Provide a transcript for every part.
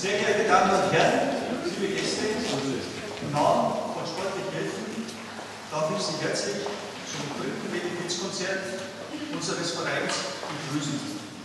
Sehr geehrte Damen und Herren, liebe Gäste, im Namen von Sportlich Helfen darf ich Sie herzlich zum 5. Benefizkonzert unseres Vereins begrüßen.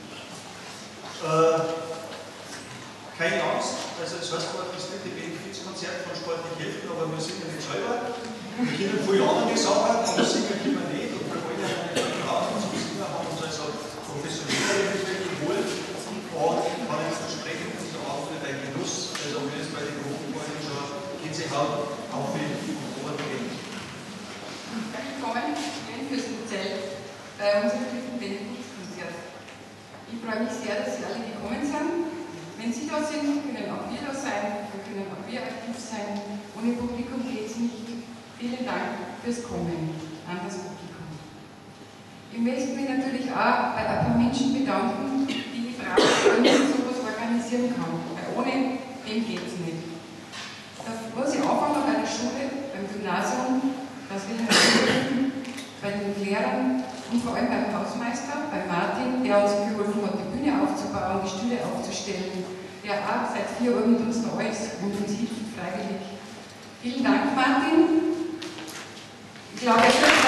Keine Angst, also es heißt zwar das 3. Benefizkonzert von Sportlich Helfen, aber wir sind ja nicht selber. Wir kennen viele andere Sachen, aber singen können wir nicht und wir wollen ja nicht raus zum Singen, haben uns also professionelle Hilfe geholt und kann ich versprechen, unser Abend wird ein Genuss, also wir jetzt bei den Gruppenfreunden schon Gänsehaut auf den Ohren gehen. Willkommen in Fürstenzell bei unserem 3. Benefizkonzert. Ich freue mich sehr, dass Sie alle gekommen sind. Wenn Sie da sind, können auch wir da sein, dann können auch wir aktiv sein. Ohne Publikum geht es nicht. Vielen Dank fürs Kommen an das Publikum. Ich möchte mich natürlich auch bei ein paar Menschen bedanken, die Frauen sowas organisieren kann. Weil ohne dem geht es nicht. Da muss ich anfangen bei der Schule, beim Gymnasium, dass wir helfen, bei den Lehrern und vor allem beim Hausmeister, bei Martin, der uns geholfen hat, die Bühne aufzubauen, die Stühle aufzustellen, der auch seit 4 Uhr mit uns da ist und uns hilft freiwillig. Vielen Dank, Martin. Ich glaube, es wird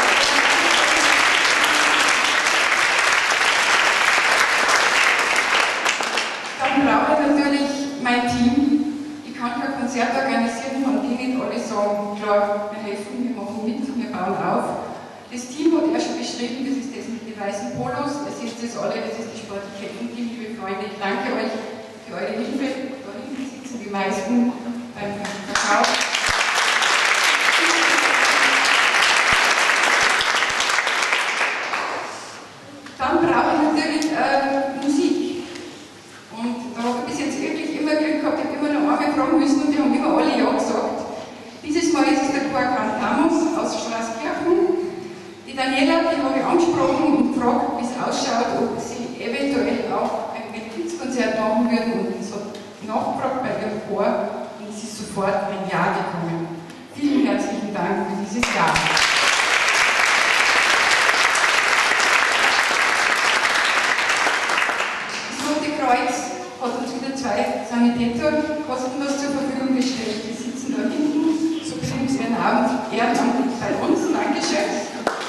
dann brauche ich natürlich mein Team. Ich kann kein Konzert organisieren, von dem nicht alle sagen, klar, wir helfen, wir machen mit, wir bauen auf. Das Team hat er schon beschrieben, das ist das mit den weißen Polos, das ist das alle, das ist die Sportliche Helfen-Team, liebe Freunde. Ich danke euch für eure Hilfe. Da hinten sitzen die meisten beim Verkauf. Dann brauche ich natürlich Musik. Und da habe ich bis jetzt wirklich immer Glück gehabt, ich habe immer noch einmal fragen müssen und die haben immer alle Ja gesagt. Dieses Mal ist es der Chor Cantamos aus Straßkirchen. Die Daniela, die habe ich angesprochen und gefragt, wie es ausschaut, ob sie eventuell auch ein Benefizkonzert machen würden. Und sie hat nachgefragt bei ihrem Chor und es ist sofort ein Ja gekommen. Vielen herzlichen Dank für dieses Ja. Das Rote Kreuz hat uns wieder 2 Sanitäter kostenlos zur Verfügung gestellt. Die sitzen da hinten, so bringen sie ihren Abend ehrenamtlich bei uns. Dankeschön.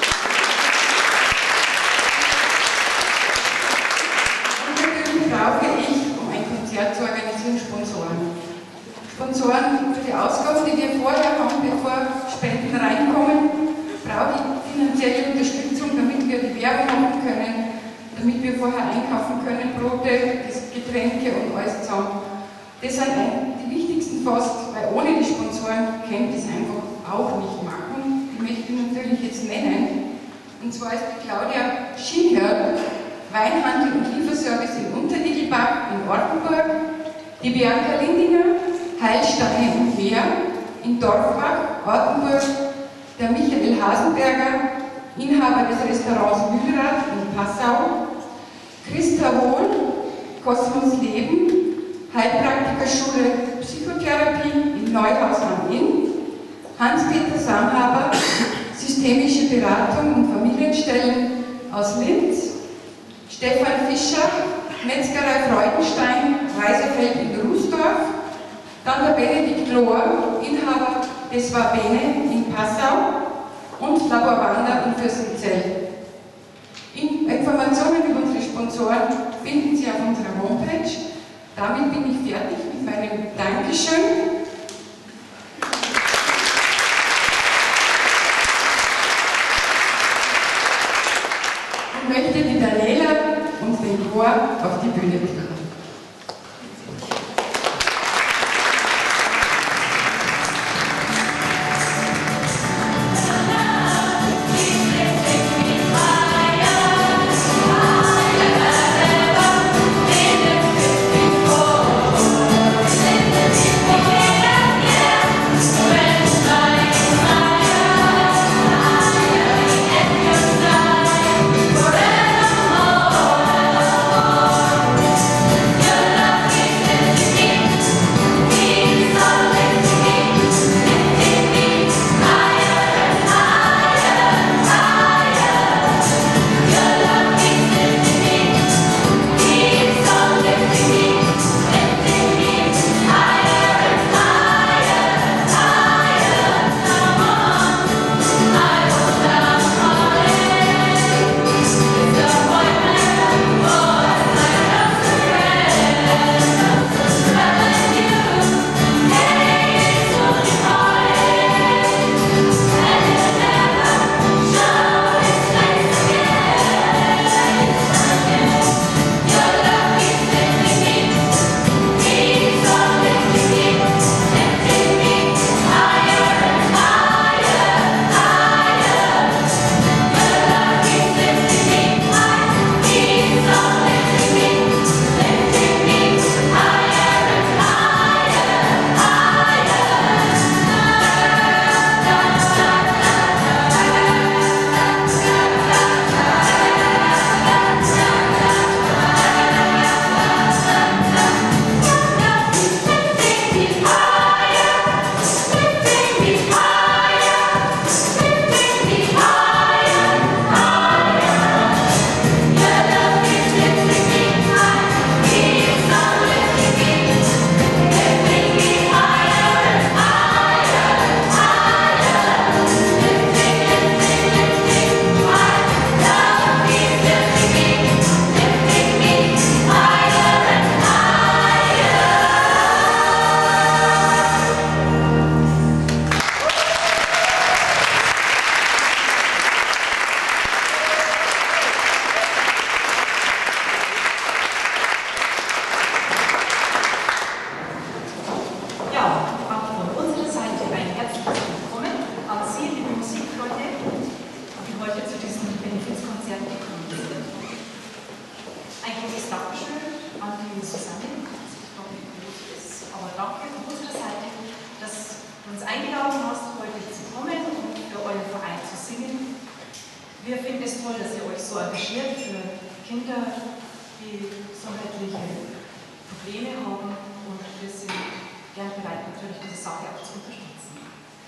Brauche ich, um ein Konzert zu organisieren, Sponsoren. Sponsoren für die Ausgaben, die wir vorher haben, bevor Spenden reinkommen, brauche ich finanzielle Unterstützung, damit wir die Werbung machen können, damit wir vorher einkaufen können, Brote, Getränke und alles zusammen. Das sind die wichtigsten fast, weil ohne die Sponsoren könnt ihr es einfach auch nicht machen. Die möchte ich natürlich jetzt nennen. Und zwar ist die Claudia Schieher, Weinhandel und Lieferservice in Unterdiegelbach in Ortenburg, die Bianca Lindinger, Heilsteine und Meer in Dorfbach, Ortenburg, der Michael Hasenberger, Inhaber des Restaurants Mühlrad in Passau, Christa Wohl, Kosmos Leben, Heilpraktikerschule Psychotherapie in Neuhaus am Inn, Hans-Peter Samhaber, systemische Beratung und Familienstellen aus Linz, Stefan Fischer, Metzgerei Freudenstein, Reisefeld in Rußdorf, dann der Benedikt Lohr, Inhaber des Wabene in Passau und Labor Wander in Fürstenzell. Informationen über unsere Sponsoren finden Sie auf unserer Homepage. Damit bin ich fertig mit meinem Dankeschön. Ich möchte die Daniela und den Chor auf die Bühne bitten. Yeah. eingeladen hast, heute zu kommen und für euren Verein zu singen. Wir finden es toll, dass ihr euch so engagiert für Kinder, die gesundheitliche Probleme haben, und wir sind gern bereit, natürlich diese Sache auch zu unterstützen.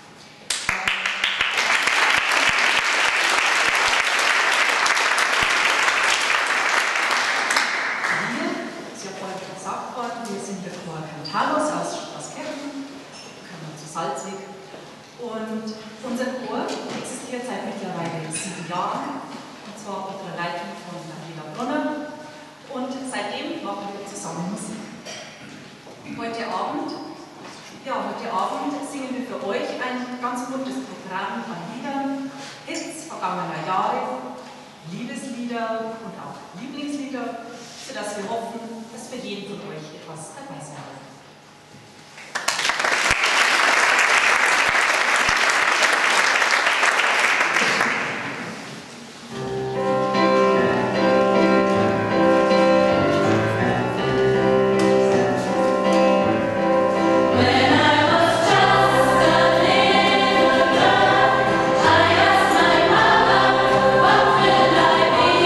Sie hat vorhin gesagt worden, wir sind der Chor Cantalos aus Straßkirchen, wir kommen zu Salzwig, und unser Chor existiert seit mittlerweile 7 Jahren, und zwar unter der Leitung von Daniela Brunner, und seitdem machen wir zusammen Musik. Heute Abend singen wir für euch ein ganz buntes Programm an Liedern, Hits vergangener Jahre, Liebeslieder und auch Lieblingslieder, sodass wir hoffen, dass für jeden von euch etwas dabei sein wird.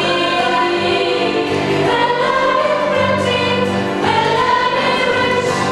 Will I be rich?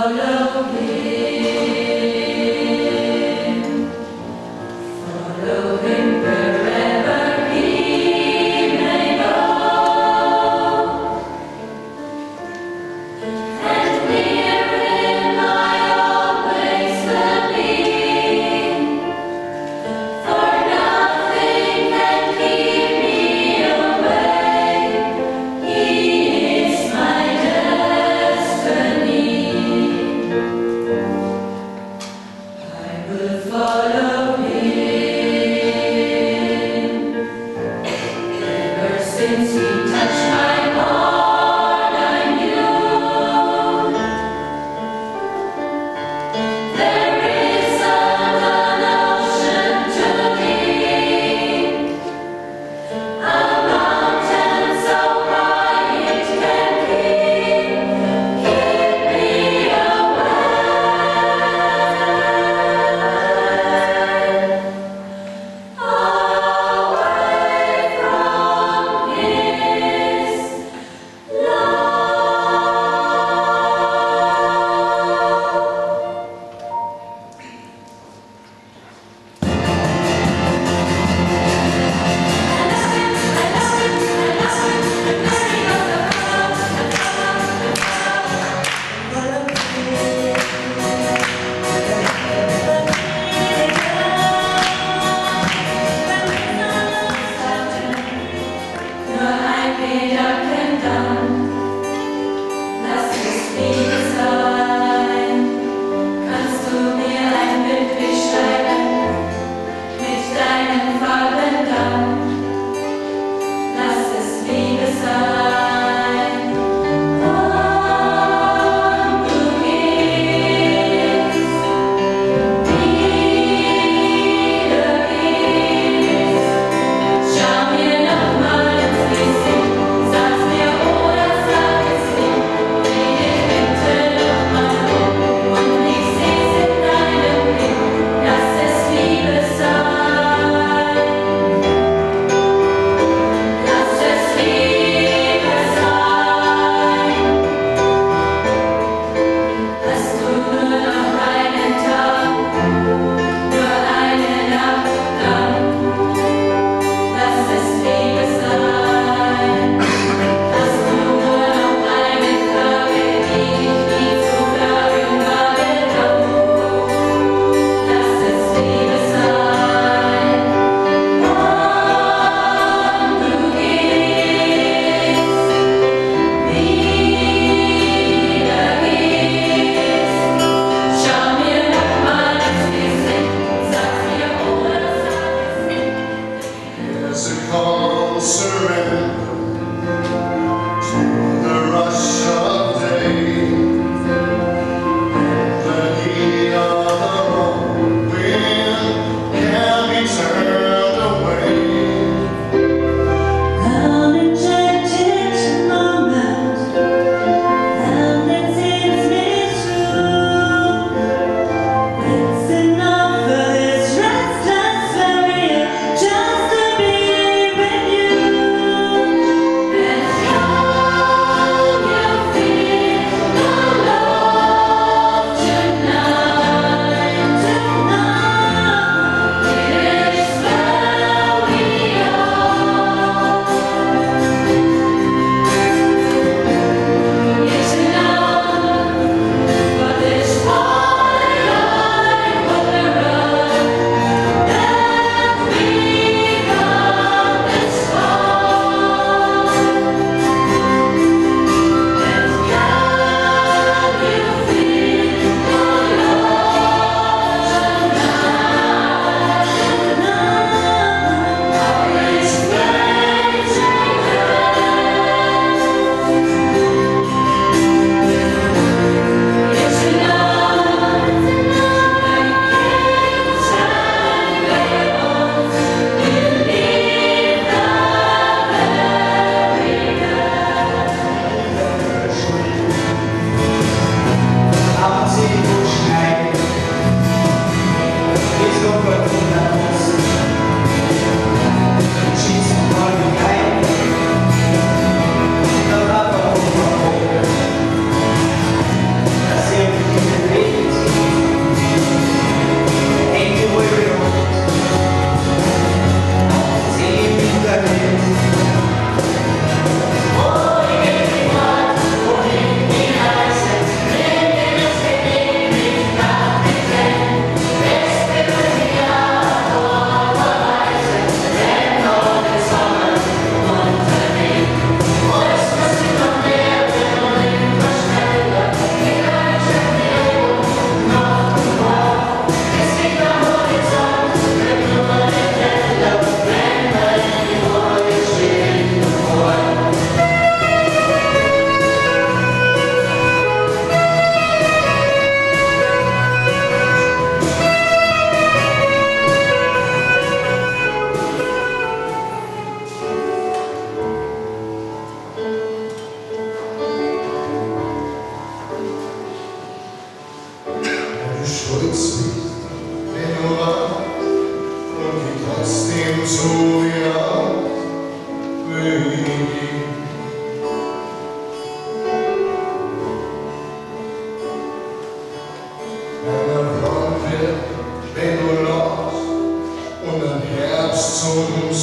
Since he touched my heart, I knew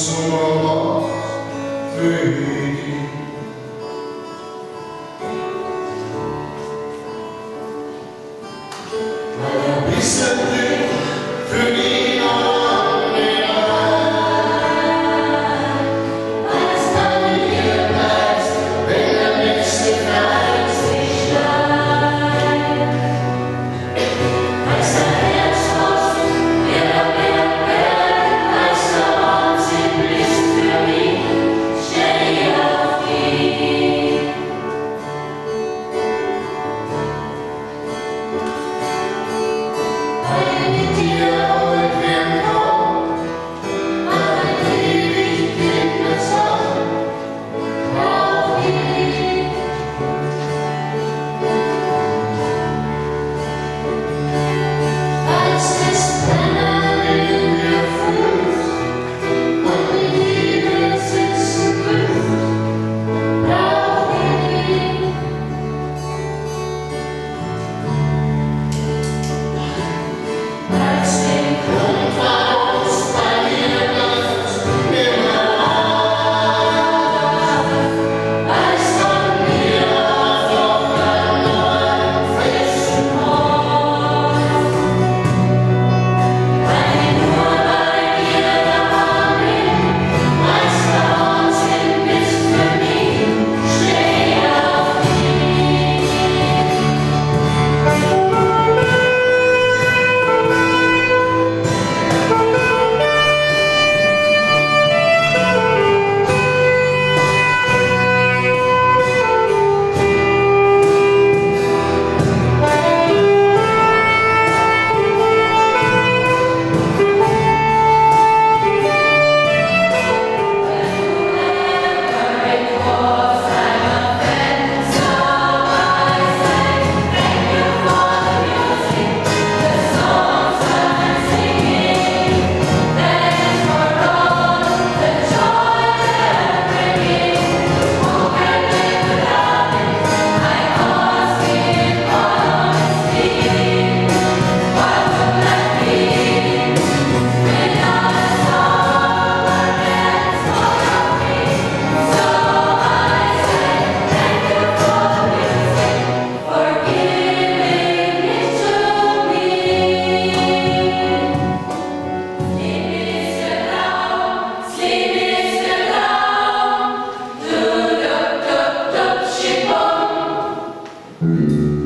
Thank you.